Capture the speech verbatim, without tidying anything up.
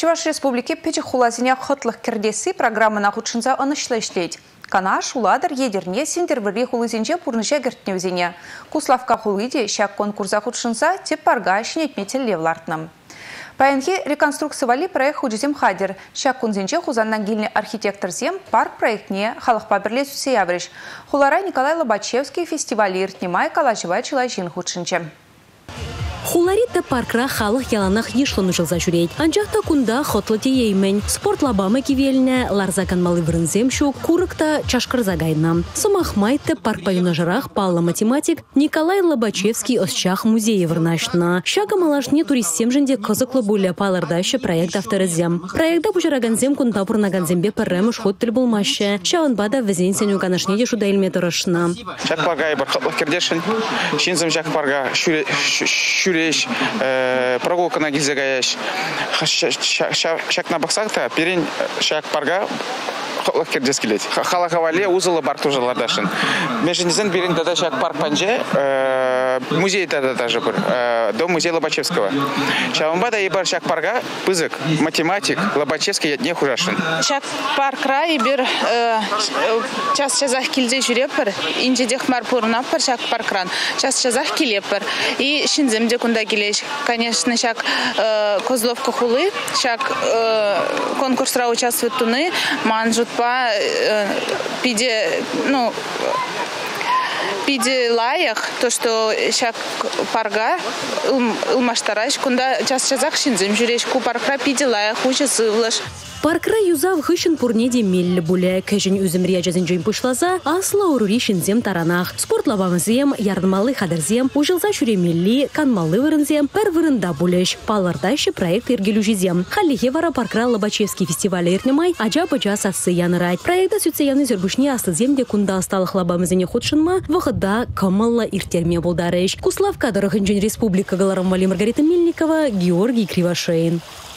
Чуваш Республики печі хулазине хотлық кердесі программына худшынса анышлы ішлейді. Канаш, уладыр едерне сендервірі хулызинче пурныша кертневзине. Куславка хулыде шак конкурса худшынса теп парға шинетметел левлартным. Паянхи реконструкцивали проект худизем хадер. Шак кунзинче хузаннан гильный архитектор зем парк проектне халық пабірле сусеявриш. Хулара Николай Лобачевский фестивалі иртнемай калашывай чылайшин худшынче. Хуларита паркра халық яланах ешлыны жылза жүрейд. Анжақта кунда хотлыте еймен. Спорт лабамы кивеліне, ларзаган малы вырынзем шук, курыкта чашкырза гайна. Сомахмайтты парк паюнажырах палла математик Николай Лобачевский осчах музее вырнашна. Шага малашне туристсем жінде кызыклы буля палардаща проект авторызем. Проекта бужараганзем кунда пурнаганзембе парремыш хоттель булмаще. Шаун бада везен сеню ганашнеде шуда эльметы рышна. Шак парга ебір хотлық кердешін. Шинзем шак парга шүреш, прогулка на гильзегаяш. Шак на бақсақта перен шак парга хотлық кердес келеді. Халақавале узылы бар тұжылардашын. Межінізен берен дада шак парк панже музей дада даже бір. Дом музей Лобачевского. Шаванбада ебір шак парга пызык, математик, Лобачевский ятне хужашын. Шак паркра ебір час шазақ келде жүрепір. Инже дехмар пұрынапыр шак паркран. Час шазақ келепір. И шинземде кунда келеш. Конечно, шак Козловка хулы, шак конкурсра участвует туны, манжут по пиде, ну, пиде лаях, то, что шак парга, илмаштараш, кунда час шазақ шинзем жүреш, ку паркра пиде лаях учасы влаш. Паркра юзав хышын пурнеде меллі бұлі. Кәжін үзімрия жазын жойн пұшлаза, асла ұрури шинзем таранақ. Спорт лабамызем, ярдымалы қадырзем, ұжылза шүремелі, канмалы вырынзем, пәр вырында бұлеш. Палардайшы проект ергелу жезем. Халихе вара Паркра Лобачевский фестивалі ернемай, ажа-бажа сасы янырайд. Проекта сүтсе яны зөрбушне астыземде кунда асталық лабамызене худшынма, вғыда камалла иртерме болдарыш. Куслав кадрахын жын республика галарам Вали Маргарита Мельникова, Георгий Кривошеин.